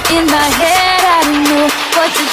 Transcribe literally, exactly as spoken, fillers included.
in my head, I don't know what to